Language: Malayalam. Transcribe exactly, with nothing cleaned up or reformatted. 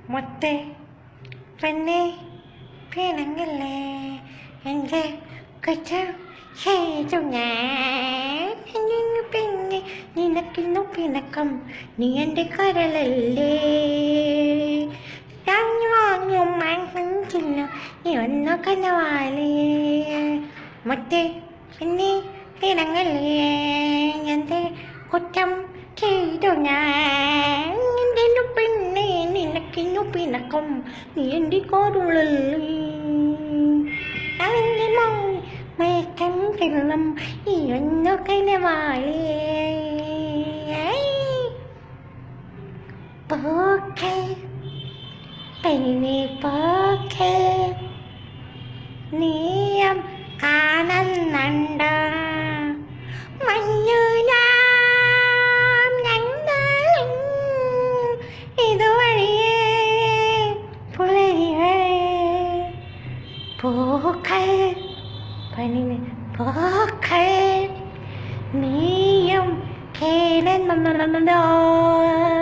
മുത്തേ പെണ്ണെ പിണങ്ങല്ലേ എൻ്റെ കുറ്റം ചെയ്തു ഞാൻ പിന്നെ നിനക്കിന്നു പിണക്കം നീ എൻ്റെ കരളല്ലേ ഞാൻ വാങ്ങും മൺചില്ല നീ വന്നു കനവാലേ മുത്തേ പെണ്ണെ പിണങ്ങല്ലേ എൻ്റെ കുറ്റം ചെയ്തു ഞാൻ പെണ്ണെ നിനക്കിന്നു പിണക്കം നീ എൻ്റെ കരളല്ലേ മയക്കം കിരണം ഈ ഒന്നു കനവാലേ പോക്കെ പെണ്ണെ പോക്കെ നീയം കാണുന്നുണ്ട് മഞ്ഞുലാം ഞങ്ങളും ഇതുവഴിയേ പുലരിവേ പോക്കെ പനിന് പോക്കെ നീയും കേളുന്നുണ്ടോ